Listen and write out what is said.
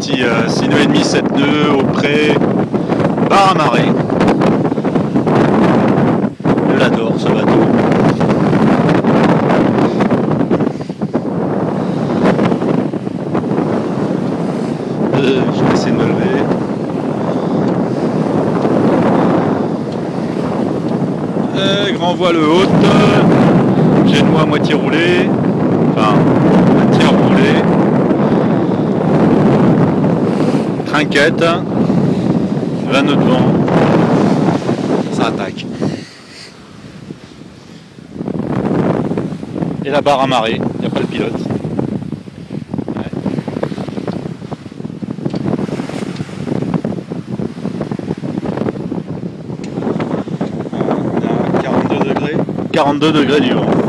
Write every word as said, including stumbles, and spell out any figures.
petit euh, six nœuds et demi, sept nœuds au pré, barre à marée. Je l'adore ce bateau. Euh, je vais essayer de me lever. Euh, grand voile haute. J'ai une moi à moitié roulé. Enfin, moitié roulé. Trinquette. vingt nœuds de vent. Ça attaque. Et la barre à marée, il n'y a pas le pilote. Ouais. On a quarante-deux degrés. quarante-deux degrés du vent.